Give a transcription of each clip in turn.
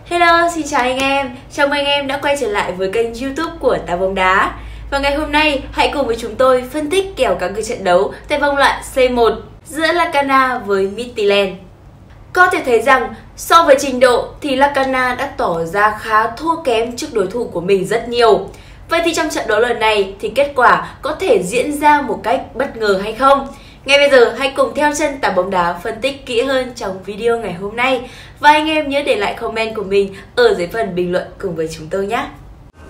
Hello, xin chào anh em. Chào mừng anh em đã quay trở lại với kênh YouTube của Tá Bóng Đá. Và ngày hôm nay, hãy cùng với chúng tôi phân tích kèo các trận đấu tại vòng loại C1 giữa Lacana với Midtjylland. Có thể thấy rằng, so với trình độ thì Lacana đã tỏ ra khá thua kém trước đối thủ của mình rất nhiều. Vậy thì trong trận đấu lần này thì kết quả có thể diễn ra một cách bất ngờ hay không? Ngay bây giờ hãy cùng theo chân Tá Bóng Đá phân tích kỹ hơn trong video ngày hôm nay. Và anh em nhớ để lại comment của mình ở dưới phần bình luận cùng với chúng tôi nhé.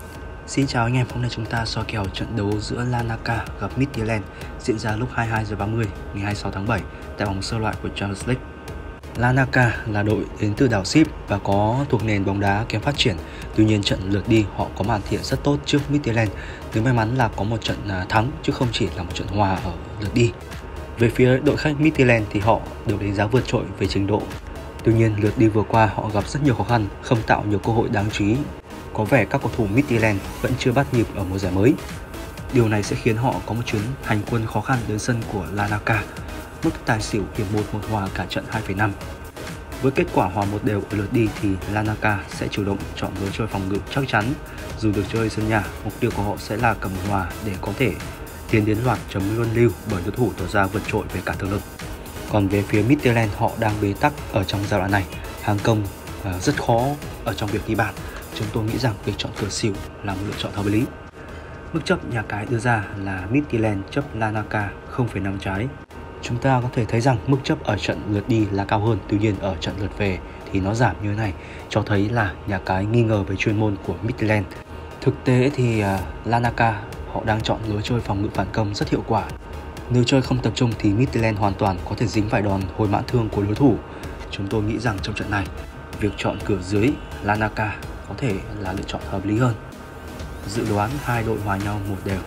Xin chào anh em, hôm nay chúng ta soi kèo trận đấu giữa Larnaca gặp Midtjylland diễn ra lúc 22h30 ngày 26 tháng 7 tại vòng sơ loại của Champions League. Larnaca là đội đến từ đảo Síp và có thuộc nền bóng đá kém phát triển. Tuy nhiên trận lượt đi họ có màn thể hiện rất tốt trước Midtjylland, với may mắn là có một trận thắng chứ không chỉ là một trận hòa ở lượt đi. Về phía đội khách Midtjylland thì họ được đánh giá vượt trội về trình độ. Tuy nhiên lượt đi vừa qua họ gặp rất nhiều khó khăn, không tạo nhiều cơ hội đáng chú ý. Có vẻ các cầu thủ Midtjylland vẫn chưa bắt nhịp ở mùa giải mới. Điều này sẽ khiến họ có một chuyến hành quân khó khăn đến sân của Larnaca. Mức tài xỉu hiệp 1 hòa cả trận 2,5. Với kết quả hòa 1 đều ở lượt đi thì Larnaca sẽ chủ động chọn lối chơi phòng ngự chắc chắn. Dù được chơi sân nhà, mục tiêu của họ sẽ là cầm hòa để có thể tiến đến loạt chấm luân lưu bởi đối thủ tỏ ra vượt trội về cả thực lực. Còn về phía Midtjylland, họ đang bế tắc ở trong giai đoạn này, hàng công rất khó ở trong việc ghi bàn. Chúng tôi nghĩ rằng việc chọn cửa xỉu là một lựa chọn hợp lý. Mức chấp nhà cái đưa ra là Midtjylland chấp Larnaca 0,5 trái. Chúng ta có thể thấy rằng mức chấp ở trận lượt đi là cao hơn, tuy nhiên ở trận lượt về thì nó giảm như thế này, cho thấy là nhà cái nghi ngờ về chuyên môn của Midtjylland. Thực tế thì Larnaca họ đang chọn lối chơi phòng ngự phản công rất hiệu quả. Nếu chơi không tập trung thì Midtjylland hoàn toàn có thể dính phải đòn hồi mãn thương của đối thủ. Chúng tôi nghĩ rằng trong trận này, việc chọn cửa dưới Larnaca có thể là lựa chọn hợp lý hơn. Dự đoán hai đội hòa nhau 1 đều.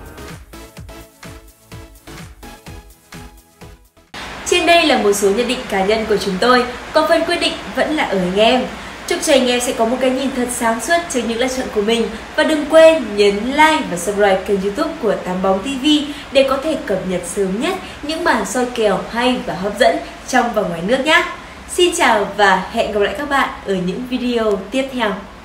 Trên đây là một số nhận định cá nhân của chúng tôi, còn phần quyết định vẫn là ở anh em. Chúc cho anh em sẽ có một cái nhìn thật sáng suốt trên những lựa chọn của mình. Và đừng quên nhấn like và subscribe kênh YouTube của Tám Bóng TV để có thể cập nhật sớm nhất những màn soi kèo hay và hấp dẫn trong và ngoài nước nhé. Xin chào và hẹn gặp lại các bạn ở những video tiếp theo.